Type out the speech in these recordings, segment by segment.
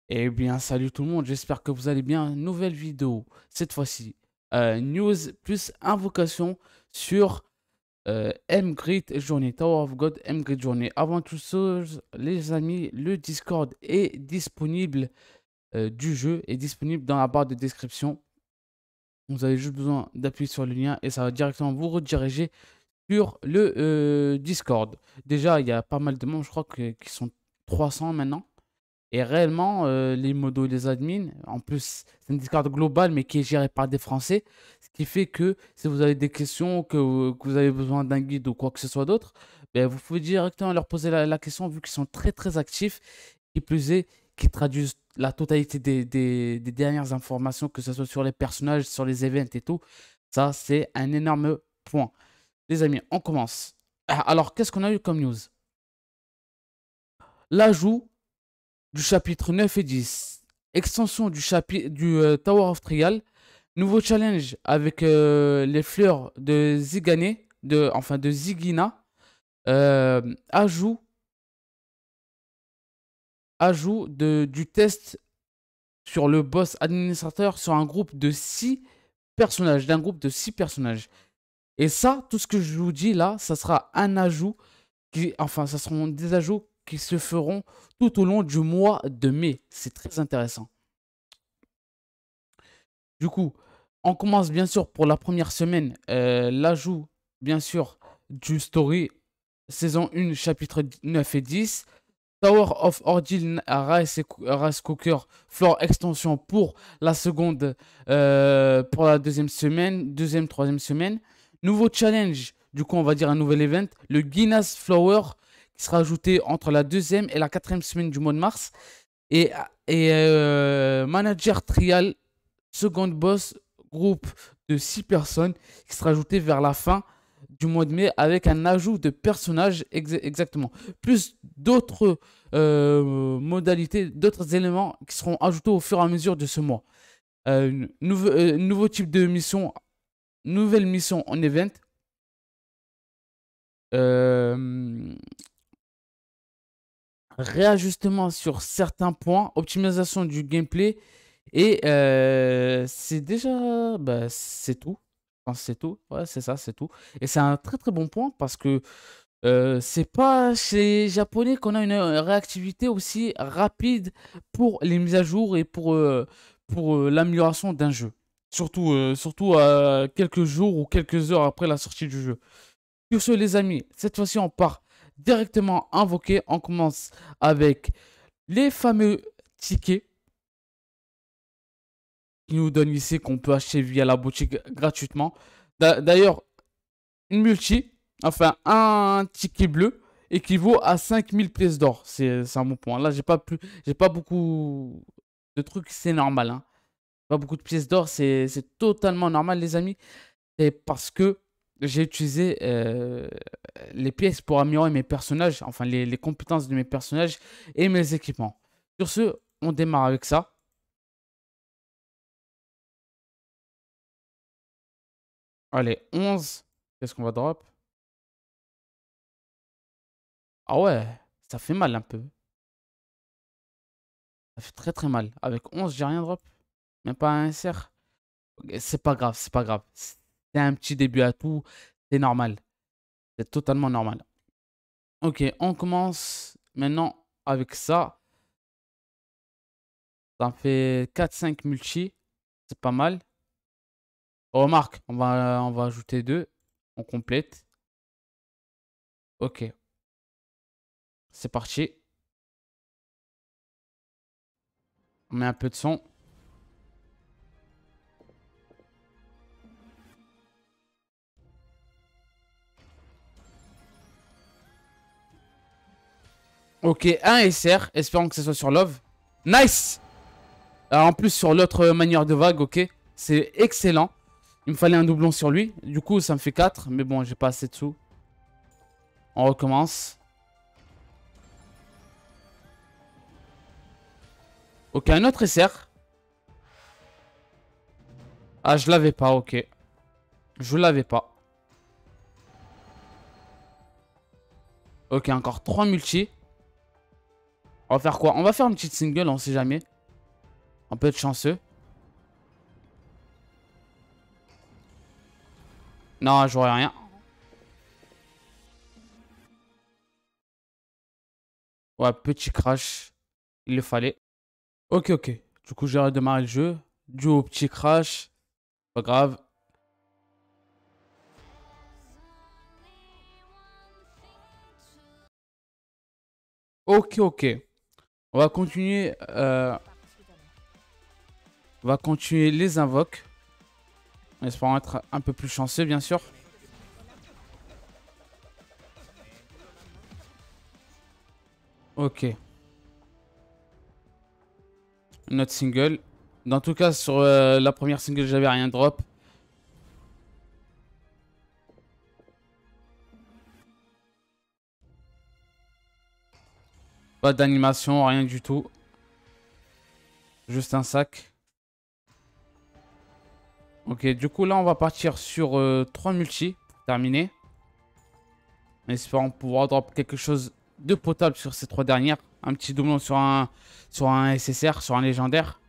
Eh bien, salut tout le monde, j'espère que vous allez bien. Nouvelle vidéo, cette fois-ci, news plus invocation sur M-Grid Journey, Tower of God M-Grid Journey. Avant toute chose, les amis, le Discord est disponible du jeu, est disponible dans la barre de description. Vous avez juste besoin d'appuyer sur le lien et ça va directement vous rediriger sur le Discord. Déjà, il y a pas mal de membres, je crois qui sont 300 maintenant. Et réellement, les modos et les admins, en plus, c'est une Discord globale, mais qui est gérée par des Français. Ce qui fait que si vous avez des questions, que vous avez besoin d'un guide ou quoi que ce soit d'autre, ben, vous pouvez directement leur poser la question, vu qu'ils sont très très actifs. Qui plus est, qui traduisent la totalité des dernières informations, que ce soit sur les personnages, sur les events et tout. Ça, c'est un énorme point. Les amis, on commence. Alors, qu'est-ce qu'on a eu comme news? L'ajout du chapitre 9 et 10. Extension du chapitre du Tower of Trial. Nouveau challenge avec les fleurs de Zigane, enfin de Zigina. Ajout du test sur le boss administrateur sur un groupe de 6 personnages, d'un groupe de 6 personnages. Et ça, tout ce que je vous dis là, ça sera un ajout enfin, ça seront des ajouts qui se feront tout au long du mois de mai. C'est très intéressant. Du coup, on commence bien sûr pour la première semaine, l'ajout bien sûr du story saison 1 chapitre 9 et 10. Tower of Ordeal Rice Cooker Floor Extension pour la seconde, pour la deuxième semaine, troisième semaine. Nouveau challenge, du coup on va dire un nouvel event, le Guinness Flower qui sera ajouté entre la deuxième et la quatrième semaine du mois de mars. Et, Manager Trial, second boss, groupe de 6 personnes qui sera ajouté vers la fin du mois de mai avec un ajout de personnages exactement. Plus d'autres modalités, d'autres éléments qui seront ajoutés au fur et à mesure de ce mois. Nouveau type de mission, nouvelle mission en event. Réajustement sur certains points, optimisation du gameplay et c'est déjà, bah, c'est tout. Je pense que c'est tout. Ouais, c'est ça, c'est tout. Et c'est un très très bon point parce que c'est pas chez les Japonais qu'on a une réactivité aussi rapide pour les mises à jour et pour l'amélioration d'un jeu. Surtout quelques jours ou quelques heures après la sortie du jeu. Sur ce, les amis, cette fois-ci, on part directement invoquer. On commence avec les fameux tickets qui nous donnent ici, qu'on peut acheter via la boutique gratuitement. D'ailleurs, une multi, enfin un ticket bleu, équivaut à 5000 pièces d'or. C'est un bon point. Là, j'ai pas beaucoup de trucs, c'est normal. Hein. Pas beaucoup de pièces d'or, c'est totalement normal, les amis. Et parce que j'ai utilisé les pièces pour améliorer mes personnages, enfin les compétences de mes personnages et mes équipements. Sur ce, on démarre avec ça. Allez, 11. Qu'est-ce qu'on va drop? Ah ouais, ça fait mal un peu. Ça fait très très mal. Avec 11, j'ai rien drop. Même pas un SR. C'est pas grave, c'est pas grave. C'est un petit début à tout. C'est normal. C'est totalement normal. Ok, on commence maintenant avec ça. Ça en fait 4-5 multi. C'est pas mal. Remarque, on va ajouter 2. On complète. Ok, c'est parti. On met un peu de son. Ok, un SR. Espérons que ce soit sur Love. Nice! En plus, sur l'autre manière de vague, ok. C'est excellent. Il me fallait un doublon sur lui. Du coup, ça me fait 4. Mais bon, j'ai pas assez de sous. On recommence. Ok, un autre SR. Ah, je l'avais pas, ok. Je l'avais pas. Ok, encore 3 multi. On va faire quoi? On va faire une petite single, on sait jamais. On peut être chanceux. Non, j'aurais rien. Ouais, petit crash. Il le fallait. Ok, ok. Du coup, j'ai redémarré le jeu. Dû au petit crash. Pas grave. Ok, ok. On va continuer. On va continuer les invoques. En espérant être un peu plus chanceux, bien sûr. Ok. Notre single. Dans tout cas, sur la première single, j'avais rien drop. Pas d'animation, rien du tout. Juste un sac. Ok, du coup, là, on va partir sur 3 multi pour terminer. En espérant pouvoir drop quelque chose de potable sur ces 3 dernières. Un petit doublon sur un SSR, sur un légendaire.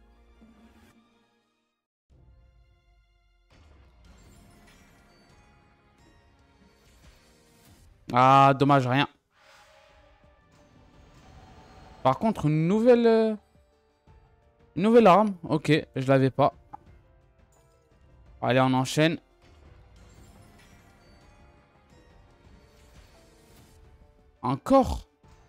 Ah, dommage, rien. Par contre, une nouvelle arme. Ok, je l'avais pas. Allez, on enchaîne. Encore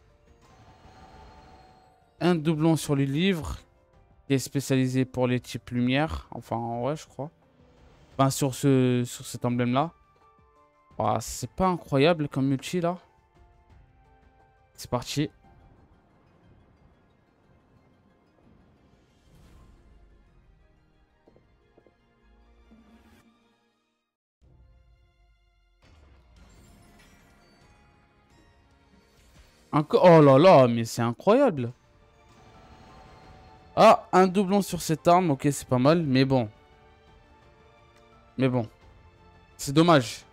un doublon sur le livre qui est spécialisé pour les types lumière. Enfin, ouais, je crois. Enfin, sur cet emblème-là. Ah, c'est pas incroyable comme multi, là. C'est parti. Encore. Oh là là, mais c'est incroyable. Ah, un doublon sur cette arme. Ok, c'est pas mal, mais bon. Mais bon. C'est dommage.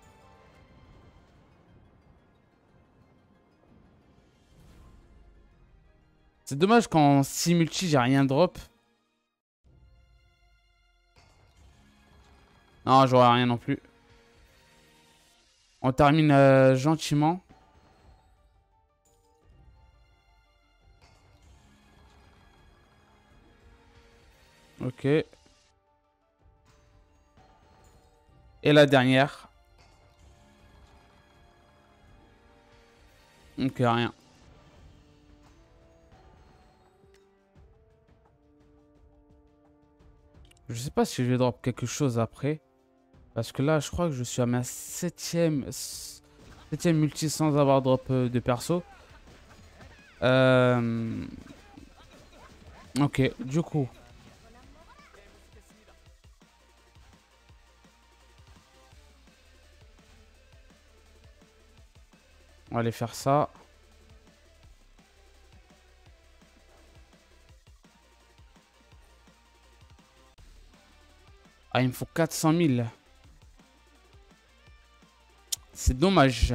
C'est dommage qu'en 6 multi, j'ai rien drop. Non, j'aurais rien non plus. On termine gentiment. Ok. Et la dernière. Ok, rien. Je sais pas si je vais drop quelque chose après. Parce que là, je crois que je suis à ma septième multi sans avoir drop de perso. Ok, du coup. On va aller faire ça. Ah, il me faut 400 000. C'est dommage.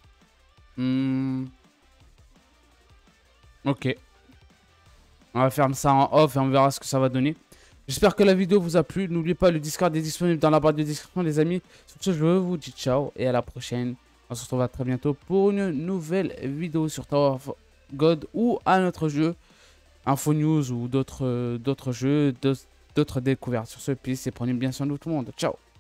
Ok. On va faire ça en off et on verra ce que ça va donner. J'espère que la vidéo vous a plu. N'oubliez pas, le Discord est disponible dans la barre de description, les amis. Sur ce, je vous dis ciao et à la prochaine. On se retrouve très bientôt pour une nouvelle vidéo sur Tower of God ou un autre jeu. Info News ou d'autres jeux, d'autres découvertes. Sur ce, peace et prenez bien soin de tout le monde. Ciao.